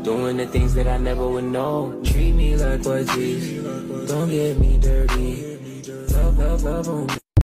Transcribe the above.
Doing the things that I never would know. Treat me like what's easy. Don't get me dirty. Love on me.